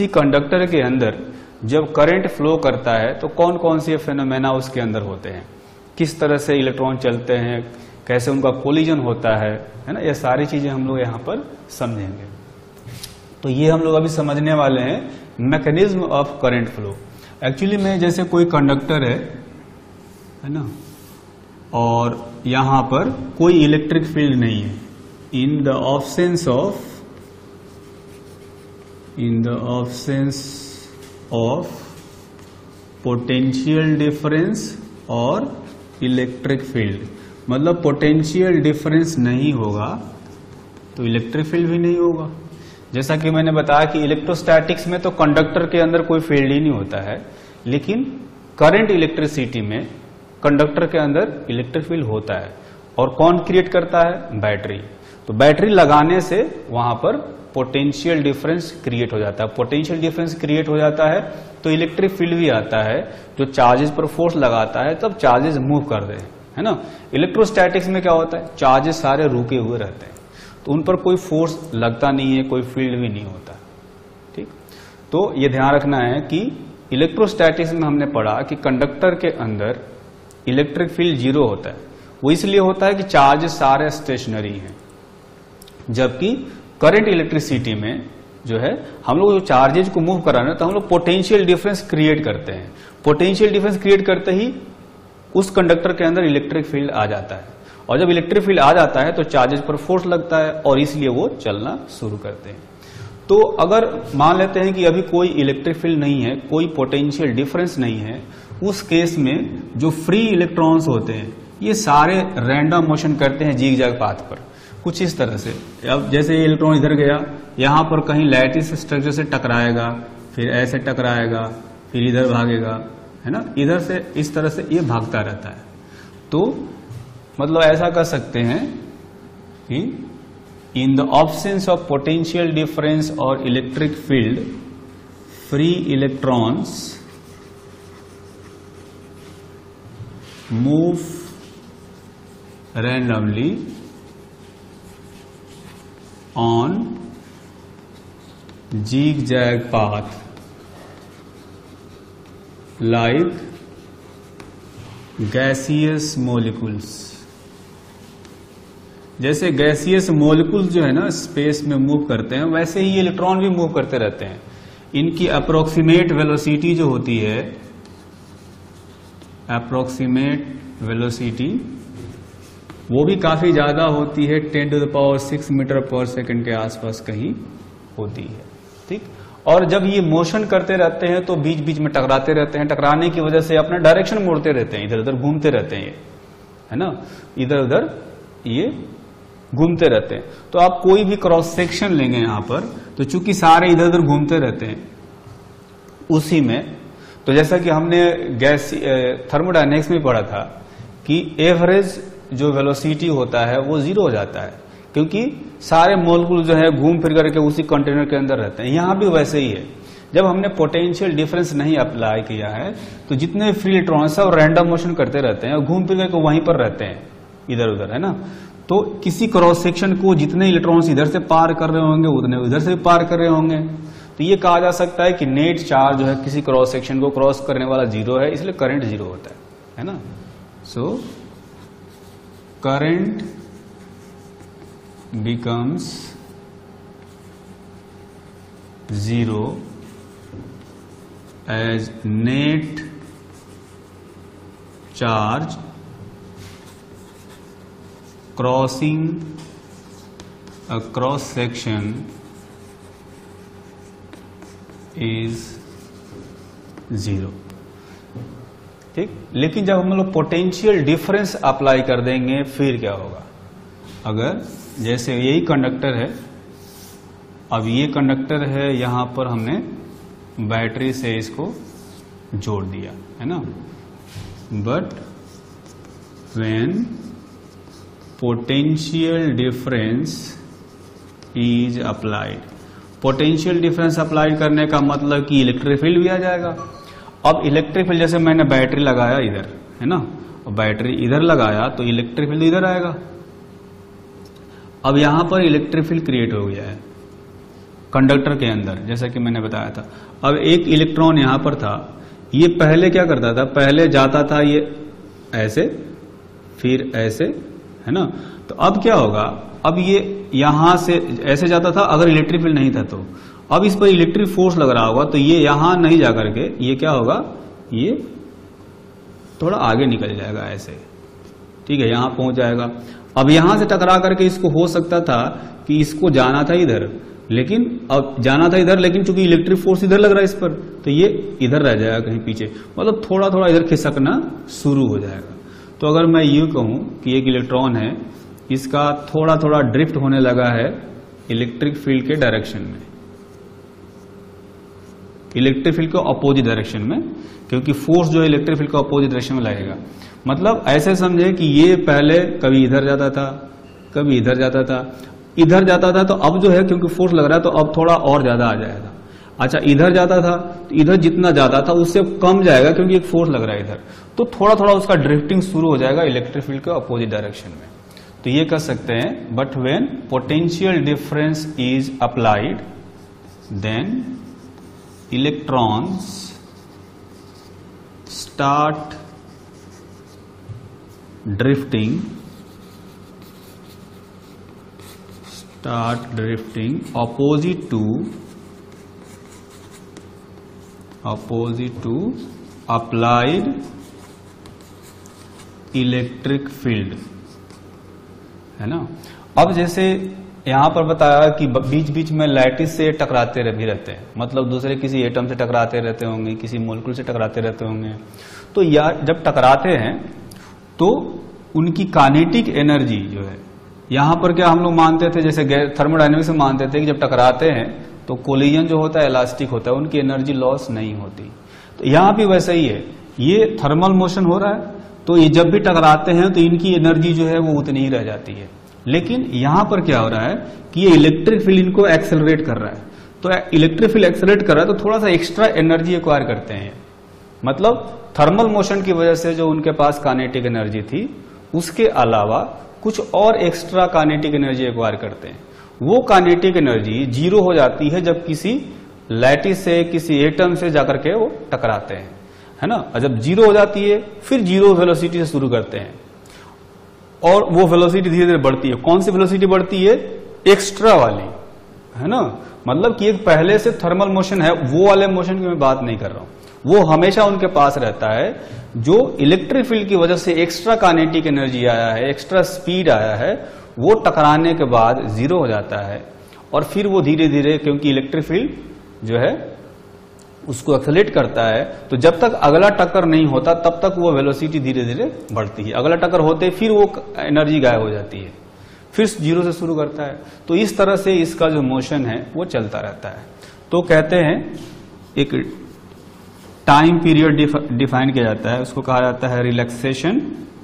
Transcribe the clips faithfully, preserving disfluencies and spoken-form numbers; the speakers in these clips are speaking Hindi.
किसी कंडक्टर के अंदर जब करंट फ्लो करता है तो कौन कौन से फेनोमेना उसके अंदर होते हैं, किस तरह से इलेक्ट्रॉन चलते हैं, कैसे उनका कोलिजन होता है है ना, ये सारी चीजें हम लोग यहाँ पर समझेंगे। तो ये हम लोग अभी समझने वाले हैं mechanism of current flow. Actually में जैसे कोई कंडक्टर है है ना, और यहां पर कोई इलेक्ट्रिक फील्ड नहीं है, in the absence of in the absence of potential difference और इलेक्ट्रिक फील्ड, मतलब पोटेंशियल डिफरेंस नहीं होगा तो इलेक्ट्रिक फील्ड भी नहीं होगा। जैसा कि मैंने बताया कि इलेक्ट्रोस्टैटिक्स में तो कंडक्टर के अंदर कोई फील्ड ही नहीं होता है, लेकिन करंट इलेक्ट्रिसिटी में कंडक्टर के अंदर इलेक्ट्रिक फील्ड होता है। और कौन क्रिएट करता है? बैटरी। तो बैटरी लगाने से वहां पर पोटेंशियल डिफरेंस क्रिएट हो जाता है। पोटेंशियल डिफरेंस क्रिएट हो जाता है तो इलेक्ट्रिक फील्ड भी आता है, जो चार्जेस पर फोर्स लगाता है तब चार्जेस मूव कर रहे हैं, है ना। इलेक्ट्रोस्टैटिक्स में क्या होता है? चार्जेस सारे रुके हुए रहते हैं, तो उन पर कोई फोर्स लगता नहीं है, कोई फील्ड भी नहीं होता। ठीक, तो ये ध्यान रखना है कि इलेक्ट्रोस्टैटिक्स में हमने पढ़ा कि कंडक्टर के अंदर इलेक्ट्रिक फील्ड जीरो होता है। वो इसलिए होता है कि चार्जेस सारे स्टेशनरी हैं, जबकि करंट इलेक्ट्रिसिटी में जो है हम लोग जो चार्जेज को मूव करा रहे हैं तो हम लोग पोटेंशियल डिफरेंस क्रिएट करते हैं। पोटेंशियल डिफरेंस क्रिएट करते ही उस कंडक्टर के अंदर इलेक्ट्रिक फील्ड आ जाता है, और जब इलेक्ट्रिक फील्ड आ जाता है तो चार्जेज पर फोर्स लगता है और इसलिए वो चलना शुरू करते हैं। तो अगर मान लेते हैं कि अभी कोई इलेक्ट्रिक फील्ड नहीं है, कोई पोटेंशियल डिफरेंस नहीं है, उस केस में जो फ्री इलेक्ट्रॉन्स होते हैं ये सारे रैंडम मोशन करते हैं जिग जैग पाथ पर, कुछ इस तरह से। अब जैसे ये इलेक्ट्रॉन इधर गया, यहां पर कहीं लैटिस स्ट्रक्चर से टकराएगा, फिर ऐसे टकराएगा, फिर इधर भागेगा, है ना, इधर से इस तरह से ये भागता रहता है। तो मतलब ऐसा कर सकते हैं कि in the absence of potential difference और electric field, free electrons move randomly on zigzag path like gaseous molecules। जैसे गैसियस मोलिकुल्स जो है ना स्पेस में मूव करते हैं, वैसे ही इलेक्ट्रॉन भी मूव करते रहते हैं। इनकी अप्रोक्सीमेट वेलोसिटी जो होती है, अप्रोक्सीमेट वेलोसिटी वो भी काफी ज्यादा होती है, ten to the power six metre पर सेकंड के आसपास कहीं होती है। ठीक, और जब ये मोशन करते रहते हैं तो बीच बीच में टकराते रहते हैं, टकराने की वजह से अपना डायरेक्शन मोड़ते रहते हैं, इधर उधर घूमते रहते हैं, ये है ना, इधर उधर ये घूमते रहते हैं। तो आप कोई भी क्रॉस सेक्शन लेंगे यहां पर, तो चूंकि सारे इधर उधर घूमते रहते हैं उसी में, तो जैसा कि हमने गैस थर्मोडायनेमिक्स में पढ़ा था कि एवरेज जो वेलोसिटी होता है वो जीरो हो जाता है, क्योंकि सारे मोलिक्यूल जो है घूम फिर करके उसी कंटेनर के अंदर रहते हैं। यहां भी वैसे ही है, जब हमने पोटेंशियल डिफरेंस नहीं अप्लाई किया है तो जितने फ्री इलेक्ट्रॉन सब रैंडम मोशन करते रहते हैं और घूम फिर करके वहीं पर रहते हैं इधर उधर, है ना। तो किसी क्रॉस सेक्शन को जितने इलेक्ट्रॉन्स इधर से पार कर रहे होंगे उतने उधर से भी पार कर रहे होंगे। तो ये कहा जा सकता है कि नेट चार्ज जो है किसी क्रॉस सेक्शन को क्रॉस करने वाला जीरो है, इसलिए करंट जीरो होता है, है ना। सो current becomes zero as net charge crossing a cross section is zero। ठीक, लेकिन जब हम लोग पोटेंशियल डिफरेंस अप्लाई कर देंगे फिर क्या होगा? अगर जैसे यही कंडक्टर है, अब ये कंडक्टर है, यहां पर हमने बैटरी से इसको जोड़ दिया, है ना, but when potential difference is applied, potential difference apply करने का मतलब कि इलेक्ट्रिक फील्ड भी आ जाएगा। अब इलेक्ट्रिक फील्ड जैसे मैंने बैटरी लगाया इधर, है ना, और बैटरी इधर लगाया तो इलेक्ट्रिक फील्ड इधर आएगा। अब यहां पर इलेक्ट्रिक फील्ड क्रिएट हो गया है, कंडक्टर के अंदर, जैसा कि मैंने बताया था। अब एक इलेक्ट्रॉन यहां पर था, ये पहले क्या करता था, पहले जाता था ये ऐसे, फिर ऐसे, है ना। तो अब क्या होगा, अब ये यहां से ऐसे जाता था अगर इलेक्ट्रिक फील्ड नहीं था तो। अब इस पर इलेक्ट्रिक फोर्स लग रहा होगा तो ये यहां नहीं जाकर के ये क्या होगा, ये थोड़ा आगे निकल जाएगा ऐसे, ठीक है, यहां पहुंच जाएगा। अब यहां से टकरा करके इसको हो सकता था कि इसको जाना था इधर, लेकिन अब जाना था इधर, लेकिन चूंकि इलेक्ट्रिक फोर्स इधर लग रहा है इस पर, तो ये इधर रह जाएगा कहीं पीछे, मतलब थोड़ा थोड़ा इधर खिसकना शुरू हो जाएगा। तो अगर मैं यूं कहूं कि एक इलेक्ट्रॉन है, इसका थोड़ा थोड़ा ड्रिफ्ट होने लगा है इलेक्ट्रिक फील्ड के डायरेक्शन में, इलेक्ट्रिक फील्ड के अपोजिट डायरेक्शन में, क्योंकि फोर्स जो है इलेक्ट्रिक फील्ड के अपोजिट डायरेक्शन में लगेगा। मतलब ऐसे समझे कि ये पहले कभी इधर जाता था, कभी इधर जाता था, इधर जाता था, तो अब जो है क्योंकि फोर्स लग रहा है तो अब थोड़ा और ज्यादा आ जाएगा। अच्छा, इधर जाता था तो इधर जितना ज्यादा था उससे कम जाएगा क्योंकि एक फोर्स लग रहा है इधर, तो थोड़ा थोड़ा उसका ड्रिफ्टिंग शुरू हो जाएगा इलेक्ट्रिक फील्ड के अपोजिट डायरेक्शन में। तो ये कह सकते हैं, but when potential difference is applied then electrons start drifting start drifting opposite to opposite to applied electric field, है ना। अब जैसे यहां पर बताया कि बीच बीच में लैटिस से टकराते भी रहते हैं, मतलब दूसरे किसी एटम से टकराते रहते होंगे, किसी मॉलिक्यूल से टकराते रहते होंगे। तो यार जब टकराते हैं तो उनकी काइनेटिक एनर्जी जो है, यहां पर क्या हम लोग मानते थे, जैसे थर्मोडायनेमिक्स में मानते थे कि जब टकराते हैं तो कोलिजन जो होता है इलास्टिक होता है, उनकी एनर्जी लॉस नहीं होती। तो यहां भी वैसा ही है, ये थर्मल मोशन हो रहा है तो ये जब भी टकराते हैं तो इनकी एनर्जी जो है वो उतनी ही रह जाती है। लेकिन यहां पर क्या हो रहा है कि ये इलेक्ट्रिक फील्ड इनको एक्सेलरेट कर रहा है, तो इलेक्ट्रिक फील्ड एक्सेलरेट कर रहा है तो थोड़ा सा एक्स्ट्रा एनर्जी एक्वायर करते हैं। मतलब थर्मल मोशन की वजह से जो उनके पास काइनेटिक एनर्जी थी, उसके अलावा कुछ और एक्स्ट्रा काइनेटिक एनर्जी एक्वायर करते हैं। वो काइनेटिक एनर्जी जीरो हो जाती है जब किसी लैटिस से, किसी एटम से जाकर के वो टकराते हैं, है ना। जब जीरो हो जाती है फिर जीरो वेलोसिटी से शुरू करते हैं और वो वेलोसिटी धीरे धीरे बढ़ती है। कौन सी वेलोसिटी बढ़ती है? एक्स्ट्रा वाली, है ना। मतलब कि एक पहले से थर्मल मोशन है, वो वाले मोशन की मैं बात नहीं कर रहा हूं, वो हमेशा उनके पास रहता है। जो इलेक्ट्रिक फील्ड की वजह से एक्स्ट्रा काइनेटिक एनर्जी आया है, एक्स्ट्रा स्पीड आया है, वो टकराने के बाद जीरो हो जाता है और फिर वो धीरे धीरे, क्योंकि इलेक्ट्रिक फील्ड जो है उसको एक्सेलरेट करता है, तो जब तक अगला टक्कर नहीं होता तब तक वो वेलोसिटी धीरे धीरे बढ़ती है। अगला टक्कर होते फिर वो एनर्जी गायब हो जाती है, फिर जीरो से शुरू करता है। तो इस तरह से इसका जो मोशन है वो चलता रहता है। तो कहते हैं एक टाइम पीरियड डिफाइन किया जाता है, उसको कहा जाता है रिलैक्सेशन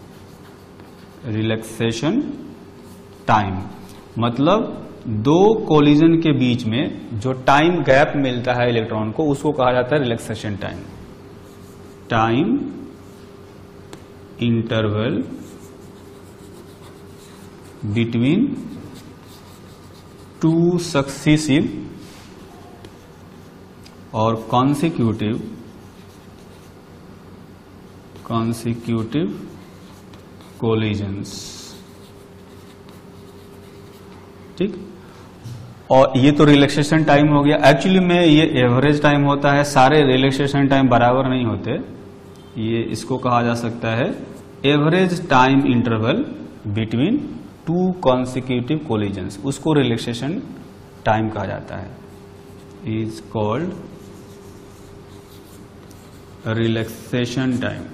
रिलैक्सेशन टाइम। मतलब दो कोलिजन के बीच में जो टाइम गैप मिलता है इलेक्ट्रॉन को, उसको कहा जाता है relaxation time. Time interval between two successive और कॉन्सिक्यूटिव कॉन्सिक्यूटिव कोलिजन्स, ठीक। और ये तो रिलैक्सेशन टाइम हो गया। एक्चुअली में ये एवरेज टाइम होता है, सारे रिलैक्सेशन टाइम बराबर नहीं होते। ये इसको कहा जा सकता है average time interval between two consecutive collisions, उसको रिलैक्सेशन टाइम कहा जाता है, इज कॉल्ड रिलैक्सेशन टाइम।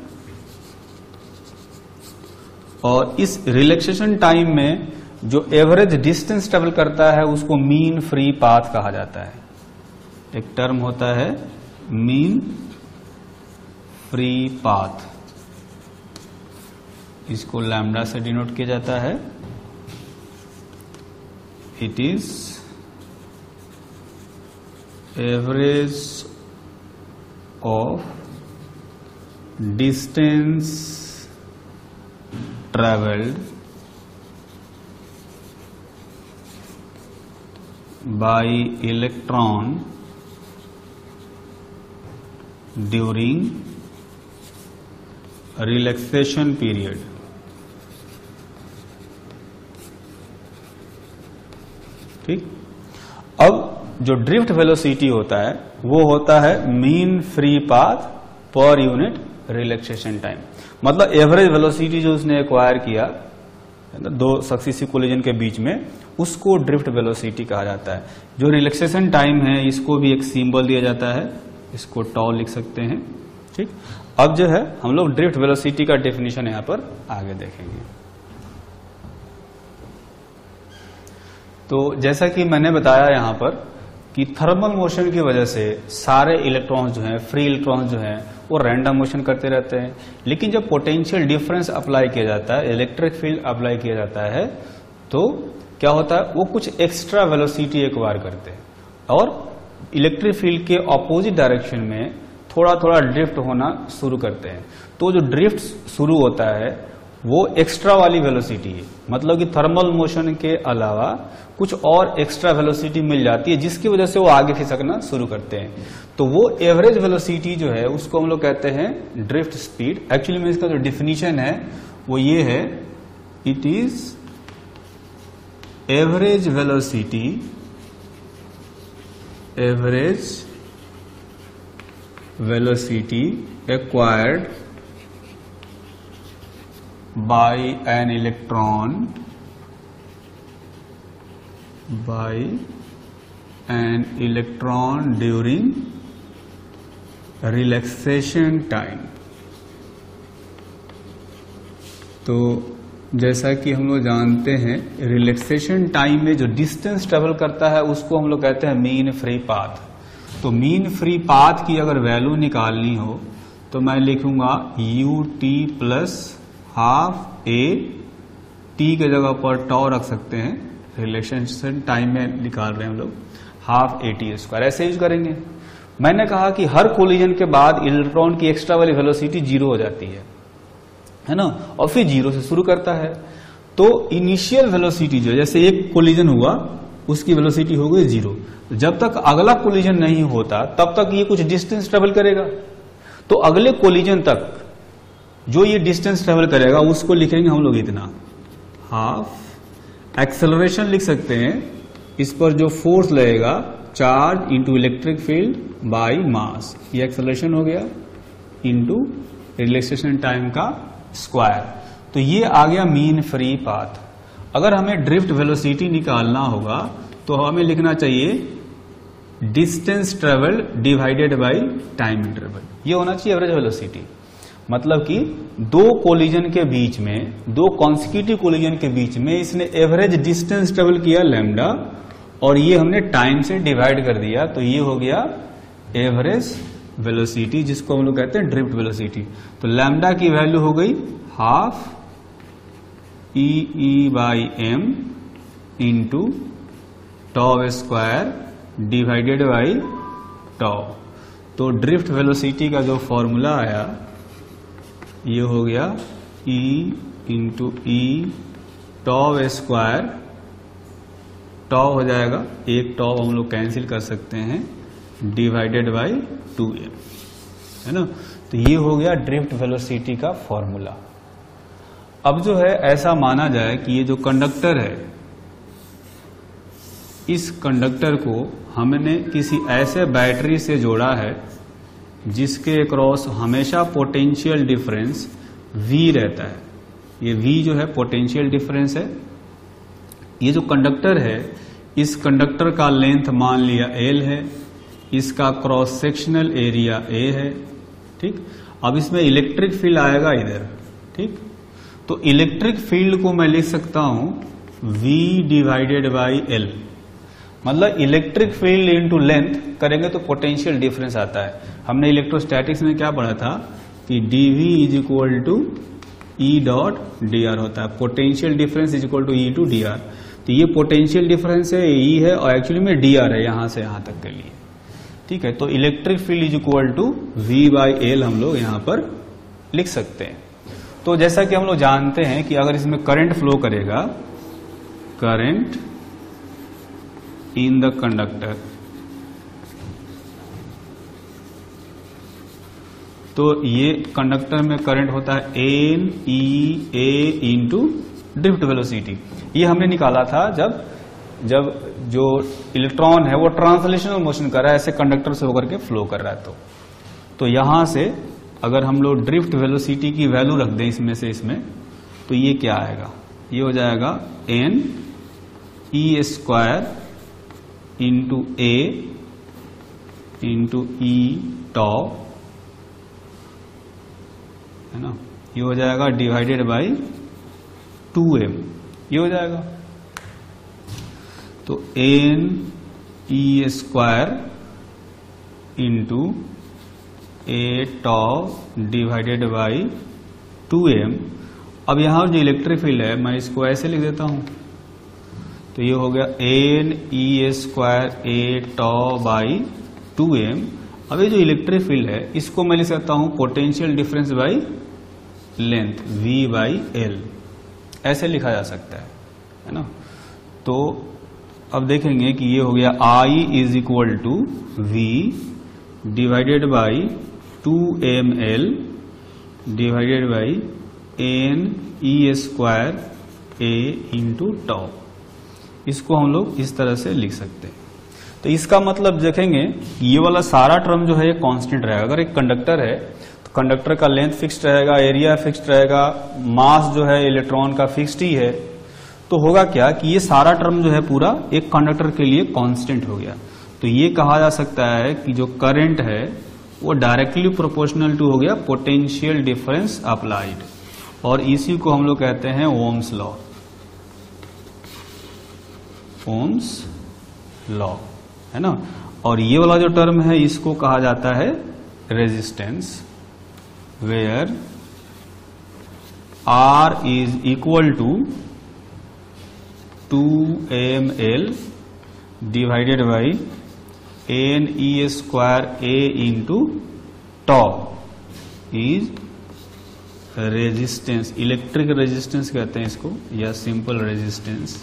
और इस रिलैक्सेशन टाइम में जो एवरेज डिस्टेंस ट्रेवल करता है उसको मीन फ्री पाथ कहा जाता है। एक टर्म होता है मीन फ्री पाथ, इसको लैम्डा से डिनोट किया जाता है। It is average of distance travelled by electron during relaxation period. ठीक, अब जो ड्रिफ्ट वेलोसिटी होता है वो होता है mean free path per unit relaxation time. मतलब एवरेज वेलोसिटी जो उसने एक्वायर किया दो सक्सेसिव कोलिजन के बीच में, उसको ड्रिफ्ट वेलोसिटी कहा जाता है। जो रिलैक्सेशन टाइम है इसको भी एक सिंबल दिया जाता है, इसको टॉ लिख सकते हैं। ठीक, अब जो है हम लोग ड्रिफ्ट वेलोसिटी का डेफिनेशन यहां पर आगे देखेंगे। तो जैसा कि मैंने बताया यहां पर कि थर्मल मोशन की वजह से सारे इलेक्ट्रॉन्स जो हैं, फ्री इलेक्ट्रॉन्स जो हैं, वो रैंडम मोशन करते रहते हैं। लेकिन जब पोटेंशियल डिफरेंस अप्लाई किया जाता है, इलेक्ट्रिक फील्ड अप्लाई किया जाता है, तो क्या होता है, वो कुछ एक्स्ट्रा वेलोसिटी एक्वायर करते हैं और इलेक्ट्रिक फील्ड के ऑपोजिट डायरेक्शन में थोड़ा थोड़ा ड्रिफ्ट होना शुरू करते हैं। तो जो ड्रिफ्ट शुरू होता है वो एक्स्ट्रा वाली वेलोसिटी है, मतलब कि थर्मल मोशन के अलावा कुछ और एक्स्ट्रा वेलोसिटी मिल जाती है जिसकी वजह से वो आगे खिसकना शुरू करते हैं। तो वो एवरेज वेलोसिटी जो है उसको हम लोग कहते हैं ड्रिफ्ट स्पीड। एक्चुअली में इसका जो डिफिनीशन है वो ये है, it is average velocity average velocity acquired by an electron by an electron during relaxation time। तो जैसा कि हम लोग जानते हैं रिलैक्सेशन टाइम में जो डिस्टेंस ट्रेवल करता है उसको हम लोग कहते हैं मीन फ्री पाथ। तो मीन फ्री पाथ की अगर वैल्यू निकालनी हो तो मैं लिखूंगा u t plus half a, t के जगह पर टॉ रख सकते हैं, रिलेशन टाइम में निकाल रहे हैं हम लोग, हाफ ए टी स्क्वायर ऐसे यूज करेंगे। मैंने कहा कि हर कोलिजन के बाद इलेक्ट्रॉन की एक्स्ट्रा वाली वेलोसिटी जीरो हो जाती है, है ना, और फिर जीरो से शुरू करता है। तो इनिशियल वेलोसिटी जो जैसे एक कोलिजन हुआ उसकी वेलोसिटी हो गई जीरो, जब तक अगला कोलिजन नहीं होता तब तक ये कुछ डिस्टेंस ट्रेवल करेगा। तो अगले कोलिजन तक जो ये डिस्टेंस ट्रेवल करेगा उसको लिखेंगे हम लोग इतना, हाफ एक्सेलरेशन लिख सकते हैं। इस पर जो फोर्स लगेगा charge into electric field by mass, ये एक्सेलरेशन हो गया, इंटू रिलैक्सेशन टाइम का स्क्वायर। तो ये आ गया मीन फ्री पाथ। अगर हमें ड्रिफ्ट वेलोसिटी निकालना होगा तो हमें लिखना चाहिए distance travel divided by time interval, ये होना चाहिए एवरेज वेलोसिटी। मतलब कि दो कोलिजन के बीच में, दो कॉन्सिक्यूटिव कोलिजन के बीच में इसने एवरेज डिस्टेंस ट्रेवल किया लैम्डा, और ये हमने टाइम से डिवाइड कर दिया, तो ये हो गया एवरेज वेलोसिटी, जिसको हम लोग कहते हैं ड्रिफ्ट वेलोसिटी। तो लैम्डा की वैल्यू हो गई half e E by m into tau square divided by tau. तो ड्रिफ्ट वेलोसिटी का जो फॉर्मूला आया ये हो गया E into e tau square, tau हो जाएगा, एक टॉ हम लोग कैंसिल कर सकते हैं, डिवाइडेड बाई टू एम, है ना। तो ये हो गया ड्रिफ्ट वेलोसिटी का फॉर्मूला। अब जो है ऐसा माना जाए कि ये जो कंडक्टर है, इस कंडक्टर को हमने किसी ऐसे बैटरी से जोड़ा है जिसके अक्रॉस हमेशा पोटेंशियल डिफरेंस V रहता है। ये V जो है पोटेंशियल डिफरेंस है। ये जो कंडक्टर है, इस कंडक्टर का लेंथ मान लिया L है, इसका क्रॉस सेक्शनल एरिया A है, ठीक। अब इसमें इलेक्ट्रिक फील्ड आएगा इधर, ठीक। तो इलेक्ट्रिक फील्ड को मैं लिख सकता हूं V डिवाइडेड बाई L, मतलब इलेक्ट्रिक फील्ड इनटू लेंथ करेंगे तो पोटेंशियल डिफरेंस आता है। हमने इलेक्ट्रोस्टैटिक्स में क्या पढ़ा था कि dV is equal to E dot d r होता है, potential difference is equal to E to d r. तो ये पोटेंशियल डिफरेंस है, ई है, और एक्चुअली में डी आर है यहां से यहां तक के लिए, ठीक है। तो electric field is equal to V by L हम लोग यहां पर लिख सकते हैं। तो जैसा कि हम लोग जानते हैं कि अगर इसमें करंट फ्लो करेगा, करंट इन द कंडक्टर। तो ये कंडक्टर में करंट होता है n e A into drift velocity. ये हमने निकाला था जब जब जो इलेक्ट्रॉन है वो ट्रांसलेशनल मोशन कर रहा है, ऐसे कंडक्टर से होकर के फ्लो कर रहा है। तो तो यहां से अगर हम लोग ड्रिफ्ट वेलोसिटी की वैल्यू रख दें इसमें से इसमें, तो ये क्या आएगा, ये हो जाएगा N E square into A into e tau, है ना, ये हो जाएगा डिवाइडेड बाई टू एम, ये हो जाएगा। तो n E square into A tau divided by two M. अब यहां जो इलेक्ट्रिक फील्ड है मैं इसको ऐसे लिख देता हूं, तो ये हो गया N E square A tau by two M. अब ये जो इलेक्ट्रिक फील्ड है इसको मैं लिख सकता हूं potential difference by length V by L, ऐसे लिखा जा सकता है, है ना। तो अब देखेंगे कि ये हो गया I is equal to V divided by two M L divided by N E square A into tau. इसको हम लोग इस तरह से लिख सकते हैं। तो इसका मतलब देखेंगे ये वाला सारा टर्म जो है ये कांस्टेंट रहेगा। अगर एक कंडक्टर है तो कंडक्टर का लेंथ फिक्स्ड रहेगा, एरिया फिक्स्ड रहेगा, मास जो है इलेक्ट्रॉन का फिक्स्ड ही है। तो होगा क्या कि ये सारा टर्म जो है पूरा एक कंडक्टर के लिए कांस्टेंट हो गया। तो ये कहा जा सकता है कि जो करंट है वो डायरेक्टली प्रोपोर्शनल टू हो गया पोटेंशियल डिफरेंस अप्लाइड, और इसी को हम लोग कहते हैं ओम्स लॉ, ओम्स लॉ, है ना। और ये वाला जो टर्म है इसको कहा जाता है resistance, where R is equal to two M L divided by N E square A into tau is resistance. Electric resistance कहते हैं इसको, या simple resistance,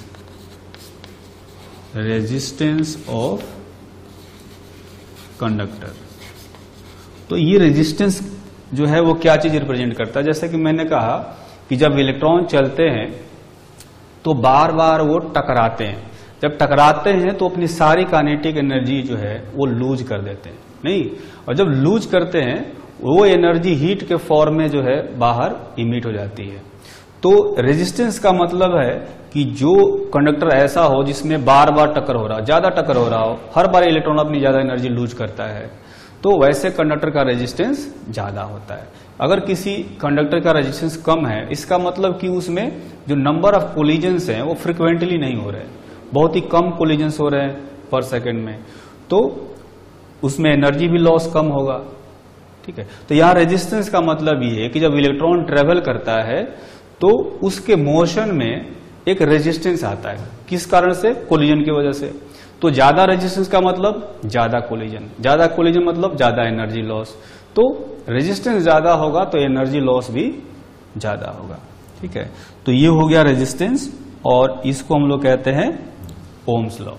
resistance of conductor. तो ये रेजिस्टेंस जो है वो क्या चीज रिप्रेजेंट करता है, जैसे कि मैंने कहा कि जब इलेक्ट्रॉन चलते हैं तो बार बार वो टकराते हैं। जब टकराते हैं तो अपनी सारी काइनेटिक एनर्जी जो है वो लूज कर देते हैं, नहीं, और जब लूज करते हैं वो एनर्जी हीट के फॉर्म में जो है बाहर इमिट हो जाती है। तो रेजिस्टेंस का मतलब है कि जो कंडक्टर ऐसा हो जिसमें बार बार टक्कर हो रहा हो, ज्यादा टक्कर हो रहा हो, हर बार इलेक्ट्रॉन अपनी ज्यादा एनर्जी लूज करता है, तो वैसे कंडक्टर का रेजिस्टेंस ज्यादा होता है। अगर किसी कंडक्टर का रेजिस्टेंस कम है, इसका मतलब कि उसमें जो नंबर ऑफ कोलिजन्स हैं वो फ्रिक्वेंटली नहीं हो रहे, बहुत ही कम कोलिजन्स हो रहे हैं पर सेकंड में, तो उसमें एनर्जी भी लॉस कम होगा, ठीक है। तो यहां रेजिस्टेंस का मतलब ये है कि जब इलेक्ट्रॉन ट्रेवल करता है तो उसके मोशन में एक रेजिस्टेंस आता है, किस कारण से, कोलिजन की वजह से। तो ज्यादा रेजिस्टेंस का मतलब ज्यादा कोलिजन, ज्यादा कोलिजन मतलब ज्यादा एनर्जी लॉस। तो रेजिस्टेंस ज्यादा होगा तो एनर्जी लॉस भी ज्यादा होगा, ठीक है। तो ये हो गया रेजिस्टेंस, और इसको हम लोग कहते हैं ओम्स लॉ।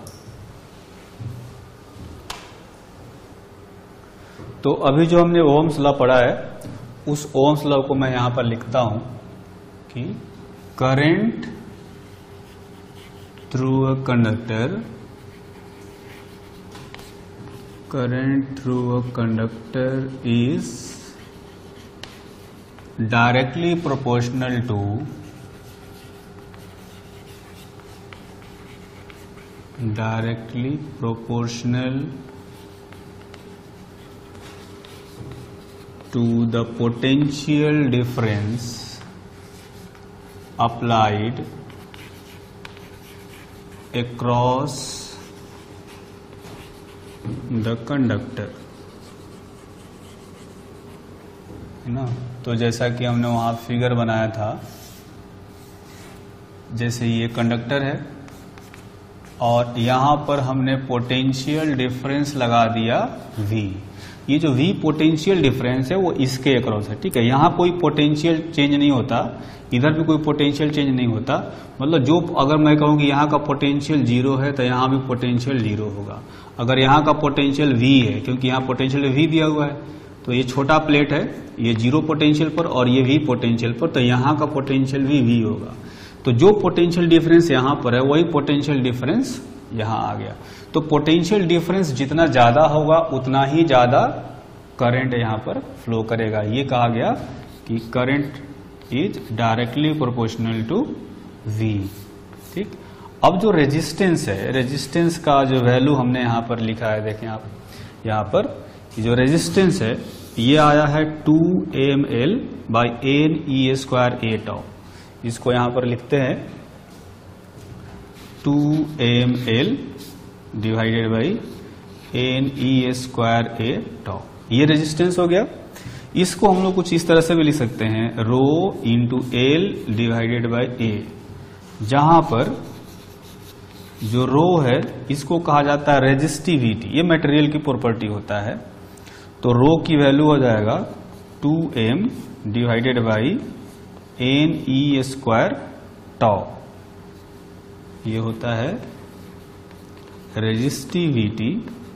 तो अभी जो हमने ओम्स लॉ पढ़ा है उस ओम्स लॉ को मैं यहां पर लिखता हूं कि current through a conductor, current through a conductor is directly proportional to directly proportional to the potential difference applied across the conductor, है ना। तो जैसा कि हमने वहां फिगर बनाया था, जैसे ये कंडक्टर है और यहां पर हमने पोटेंशियल डिफरेंस लगा दिया V। ये जो V पोटेंशियल डिफरेंस है वो इसके अक्रॉस है, ठीक है। यहाँ कोई पोटेंशियल चेंज नहीं होता, इधर भी कोई पोटेंशियल चेंज नहीं होता। मतलब जो अगर मैं कहूँ कि यहाँ का पोटेंशियल जीरो है तो यहाँ भी पोटेंशियल जीरो होगा। अगर यहाँ का पोटेंशियल V है, क्योंकि यहाँ पोटेंशियल V दिया हुआ है, तो ये छोटा प्लेट है, ये जीरो पोटेंशियल पर और ये V पोटेंशियल पर, तो यहाँ का पोटेंशियल भी V होगा। तो जो पोटेंशियल डिफरेंस यहाँ पर है वही पोटेंशियल डिफरेंस यहाँ आ गया। तो पोटेंशियल डिफरेंस जितना ज्यादा होगा उतना ही ज्यादा करंट यहाँ पर फ्लो करेगा। ये कहा गया कि current is directly proportional to V, ठीक। अब जो रेजिस्टेंस है, रेजिस्टेंस का जो वैल्यू हमने यहाँ पर लिखा है, देखें आप यहाँ पर जो रेजिस्टेंस है ये आया है two M L by N E square A tau. इसको यहाँ पर लिखते हैं two M L divided by N E square A tau. ये रेजिस्टेंस हो गया। इसको हम लोग कुछ इस तरह से भी लिख सकते हैं, rho into L divided by A, जहां पर जो रो है इसको कहा जाता है रेजिस्टिविटी। ये मटेरियल की प्रॉपर्टी होता है। तो रो की वैल्यू हो जाएगा two M divided by N E square tau. ये होता है रेजिस्टिविटी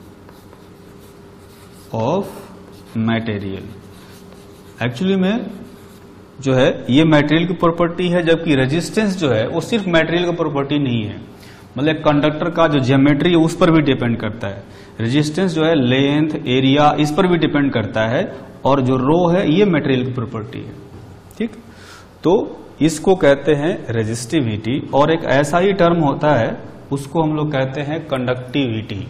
ऑफ मटेरियल। एक्चुअली में जो है ये मटेरियल की प्रॉपर्टी है, जबकि रेजिस्टेंस जो है वो सिर्फ मटेरियल की प्रॉपर्टी नहीं है। मतलब कंडक्टर का जो ज्योमेट्री है उस पर भी डिपेंड करता है। रेजिस्टेंस जो है लेंथ, एरिया, इस पर भी डिपेंड करता है। और जो रो है ये मटेरियल की प्रॉपर्टी है, ठीक। तो इसको कहते हैं रेजिस्टिविटी। और एक ऐसा ही टर्म होता है उसको हम लोग कहते हैं कंडक्टिविटी।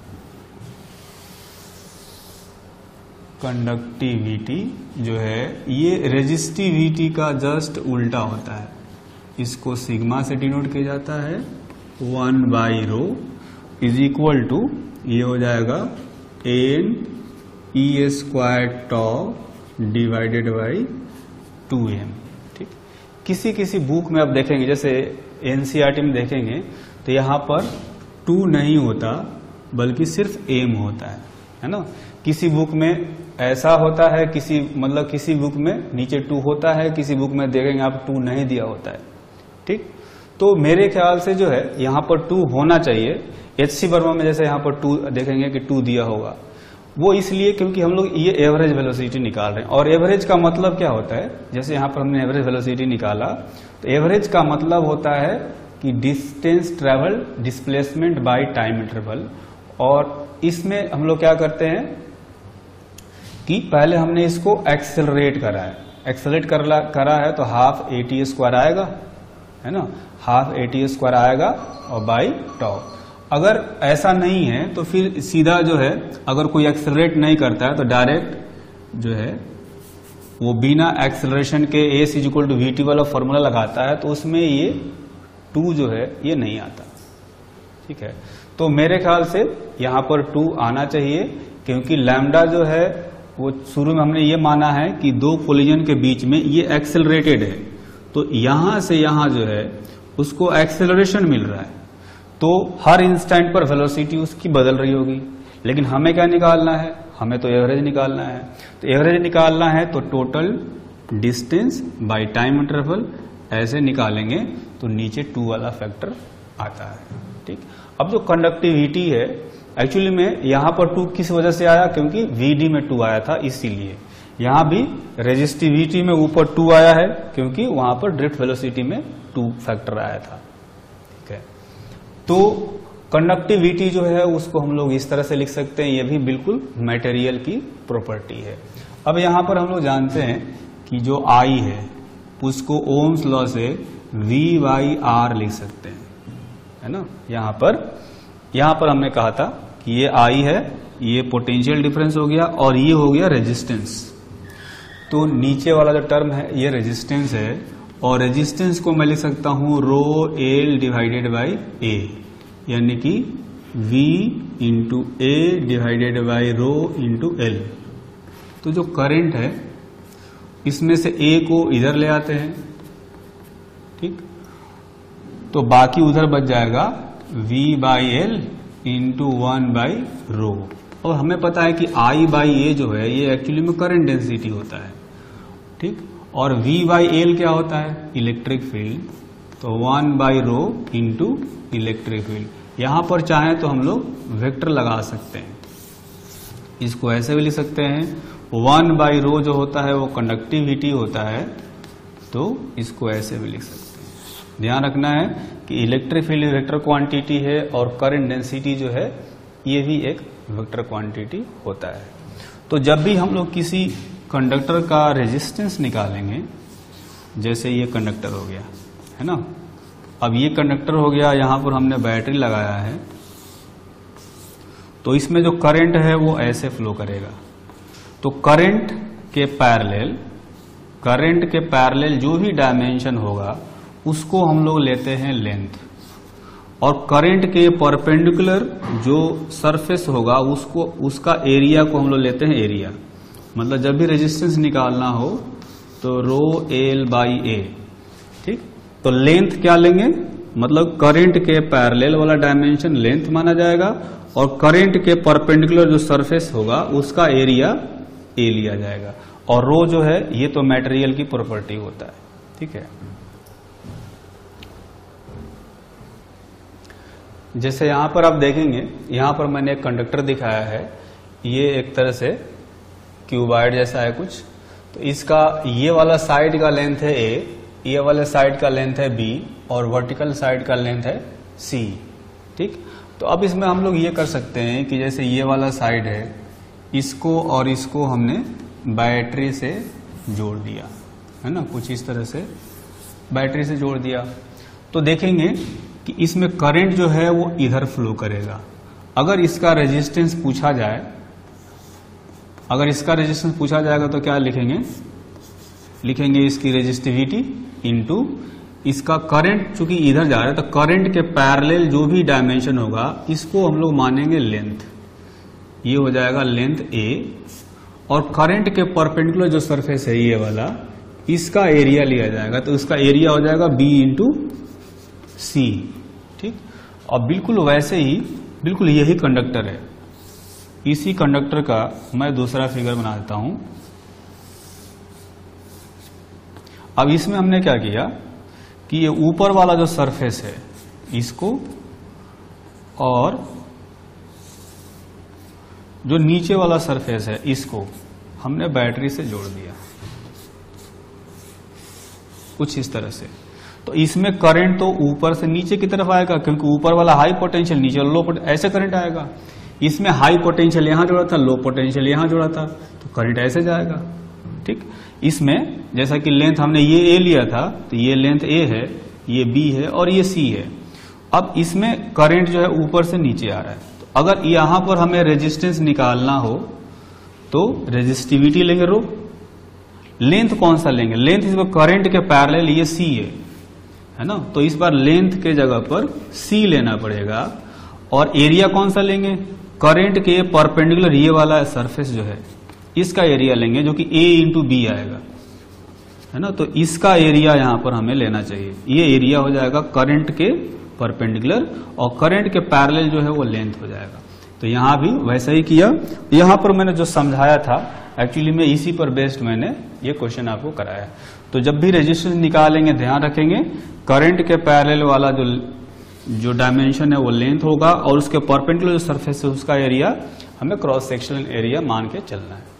कंडक्टिविटी जो है ये रेजिस्टिविटी का जस्ट उल्टा होता है। इसको सिग्मा से डिनोट किया जाता है। One by rho is equal to, ये हो जाएगा N E square tau divided by two M, ठीक। किसी किसी बुक में आप देखेंगे, जैसे एनसीईआरटी में देखेंगे, तो यहां पर टू नहीं होता बल्कि सिर्फ एम होता है, है ना। किसी बुक में ऐसा होता है, किसी मतलब किसी बुक में नीचे टू होता है, किसी बुक में देखेंगे आप टू नहीं दिया होता है, ठीक। तो मेरे ख्याल से जो है यहाँ पर टू होना चाहिए। एच सी वर्मा में जैसे यहाँ पर टू देखेंगे कि टू दिया होगा, वो इसलिए क्योंकि हम लोग ये एवरेज वेलोसिटी निकाल रहे हैं। और एवरेज का मतलब क्या होता है, जैसे यहाँ पर हमने एवरेज वेलोसिटी निकाला, तो एवरेज का मतलब होता है कि distance travel displacement by time interval. और इसमें हम लोग क्या करते हैं कि पहले हमने इसको एक्सेलरेट करा है। एक्सेलरेट करा है तो हाफ ए टी स्क्वायर आएगा, है ना, हाफ ए टी स्क्वायर आएगा और बाई टाउ। अगर ऐसा नहीं है तो फिर सीधा जो है, अगर कोई एक्सेलरेट नहीं करता है तो डायरेक्ट जो है वो बिना एक्सेलरेशन के A is equal to V T वाला फॉर्मूला लगाता है, तो उसमें ये टू जो है ये नहीं आता, ठीक है। तो मेरे ख्याल से यहां पर टू आना चाहिए, क्योंकि लैम्डा जो है वो शुरू में हमने ये माना है कि दो कोलिजन के बीच में ये एक्सेलरेटेड है, तो यहां से यहां जो है उसको एक्सेलरेशन मिल रहा है, तो हर इंस्टेंट पर वेलोसिटी उसकी बदल रही होगी। लेकिन हमें क्या निकालना है, हमें तो एवरेज निकालना है। तो एवरेज निकालना है तो total distance by time interval ऐसे निकालेंगे तो नीचे टू वाला फैक्टर आता है, ठीक। अब जो कंडक्टिविटी है, एक्चुअली में यहां पर टू किस वजह से आया, क्योंकि वीडी में टू आया था, इसीलिए यहां भी रेजिस्टिविटी में ऊपर टू आया है, क्योंकि वहां पर ड्रिफ्ट वेलोसिटी में टू फैक्टर आया था, ठीक है। तो कंडक्टिविटी जो है उसको हम लोग इस तरह से लिख सकते हैं, ये भी बिल्कुल मटेरियल की प्रॉपर्टी है। अब यहां पर हम लोग जानते हैं कि जो आई है उसको ओम्स लॉ से वी बाई आर लिख सकते हैं, है ना। यहां पर यहां पर हमने कहा था कि ये आई है, ये पोटेंशियल डिफरेंस हो गया और ये हो गया रेजिस्टेंस। तो नीचे वाला जो टर्म है ये रेजिस्टेंस है, और रेजिस्टेंस को मैं लिख सकता हूं rho L divided by A, यानी कि V into A divided by rho into L. तो जो करंट है इसमें से A को इधर ले आते हैं, ठीक, तो बाकी उधर बच जाएगा V by L into one by rho. और हमें पता है कि आई बाई ए जो है ये एक्चुअली में करंट डेंसिटी होता है, ठीक। और वी बाई एल क्या होता है, इलेक्ट्रिक फील्ड। तो one by rho into electric field. यहां पर चाहें तो हम लोग वेक्टर लगा सकते हैं, इसको ऐसे भी लिख सकते हैं, वन बाई रो जो होता है वो कंडक्टिविटी होता है, तो इसको ऐसे भी लिख सकते हैं। ध्यान रखना है कि इलेक्ट्रिक फील्ड वेक्टर क्वांटिटी है और करंट डेंसिटी जो है ये भी एक वेक्टर क्वांटिटी होता है। तो जब भी हम लोग किसी कंडक्टर का रेजिस्टेंस निकालेंगे, जैसे ये कंडक्टर हो गया है ना, अब ये कंडक्टर हो गया, यहां पर हमने बैटरी लगाया है, तो इसमें जो करंट है वो ऐसे फ्लो करेगा। तो करंट के पैरेलल करंट के पैरेलल जो भी डायमेंशन होगा उसको हम लोग लेते हैं लेंथ, और करंट के परपेंडिकुलर जो सरफेस होगा उसको उसका एरिया को हम लोग लेते हैं एरिया। मतलब जब भी रेजिस्टेंस निकालना हो तो रो एल बाई ए, ठीक। तो लेंथ क्या लेंगे, मतलब करंट के पैरेलल वाला डायमेंशन लेंथ माना जाएगा, और करंट के परपेंडिकुलर जो सरफेस होगा उसका एरिया ए लिया जाएगा। और रो जो है ये तो मटेरियल की प्रॉपर्टी होता है, ठीक है। जैसे यहां पर आप देखेंगे, यहां पर मैंने एक कंडक्टर दिखाया है, ये एक तरह से क्यूबॉइड जैसा है कुछ। तो इसका ये वाला साइड का लेंथ है ए, ये वाले साइड का लेंथ है बी, और वर्टिकल साइड का लेंथ है सी, ठीक। तो अब इसमें हम लोग ये कर सकते हैं कि जैसे ये वाला साइड है, इसको और इसको हमने बैटरी से जोड़ दिया है ना, कुछ इस तरह से बैटरी से जोड़ दिया। तो देखेंगे कि इसमें करंट जो है वो इधर फ्लो करेगा। अगर इसका रेजिस्टेंस पूछा जाए अगर इसका रेजिस्टेंस पूछा जाएगा तो क्या लिखेंगे, लिखेंगे इसकी रेजिस्टिविटी इंटू इसका करंट, चूंकि इधर जा रहा है तो करंट के पैरेलल जो भी डायमेंशन होगा इसको हम लोग मानेंगे लेंथ, ये हो जाएगा लेंथ ए, और करंट के परपेंडिकुलर जो सरफेस है ये वाला, इसका एरिया लिया जाएगा, तो इसका एरिया हो जाएगा बी इंटू सी, ठीक। और बिल्कुल वैसे ही बिल्कुल यही कंडक्टर है, इसी कंडक्टर का मैं दूसरा फिगर बना देता हूं। अब इसमें हमने क्या किया कि ये ऊपर वाला जो सरफेस है इसको, और जो नीचे वाला सरफेस है इसको हमने बैटरी से जोड़ दिया, कुछ इस तरह से। तो इसमें करंट तो ऊपर से नीचे की तरफ आएगा, क्योंकि ऊपर वाला हाई पोटेंशियल, नीचे वाला लो पोटेंशियल, ऐसे करंट आएगा। इसमें हाई पोटेंशियल यहां जोड़ा था, लो पोटेंशियल यहां जोड़ा था, तो करंट ऐसे जाएगा, ठीक। इसमें जैसा कि लेंथ हमने ये ए लिया था, तो ये लेंथ ए है, ये बी है और ये सी है। अब इसमें करंट जो है ऊपर से नीचे आ रहा है, तो अगर यहां पर हमें रेजिस्टेंस निकालना हो तो रेजिस्टिविटी लेंगे रो, लेंथ कौन सा लेंगे, लेंथ इसमें करंट के पैरेलल ये सी है है ना, तो इस बार लेंथ के जगह पर सी लेना पड़ेगा। और एरिया कौन सा लेंगे, करंट के परपेंडिकुलर ये वाला सरफेस जो है इसका एरिया लेंगे, जो कि ए इंटू बी आएगा है ना। तो इसका एरिया यहां पर हमें लेना चाहिए, ये एरिया हो जाएगा करंट के परपेंडिकुलर, और करंट के पैरेलल जो है वो लेंथ हो जाएगा। तो यहां भी वैसा ही किया। यहां पर मैंने जो समझाया था एक्चुअली में इसी पर बेस्ड मैंने ये क्वेश्चन आपको कराया। तो जब भी रेजिस्टेंस निकालेंगे ध्यान रखेंगे करंट के पैरेलल वाला जो जो डायमेंशन है वो लेंथ होगा, और उसके परपेंडिकुलर जो सरफेस है उसका एरिया हमें क्रॉस सेक्शनल एरिया मान के चलना है।